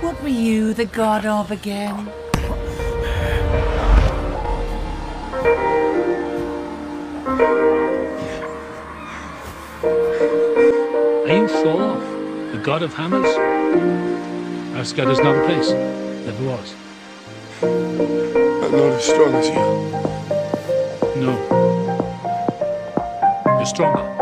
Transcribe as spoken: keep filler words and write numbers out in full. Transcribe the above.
What were you the god of again? Are you Thor, the god of hammers? Asgard is not a place. Never was. I'm not as strong as you. No. You're stronger.